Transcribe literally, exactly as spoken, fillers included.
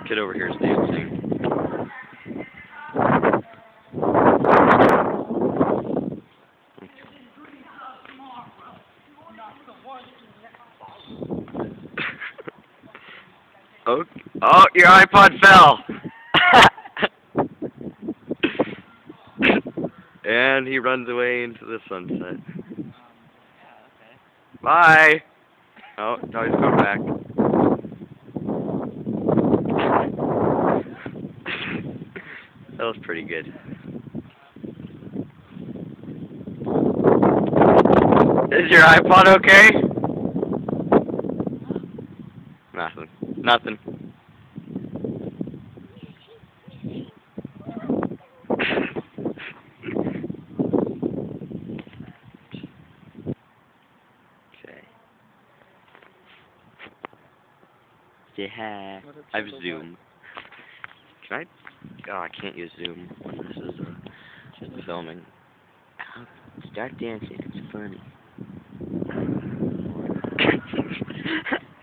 kid over here is dancing. Oh, oh, your iPod fell! And he runs away into the sunset. Bye! Oh, now he's going back. That was pretty good. Is your iPod okay? Nothing. Nothing. Okay. Yeah. I have Zoom. Can I? Oh, I can't use Zoom when this is uh, filming. Start dancing. It's funny.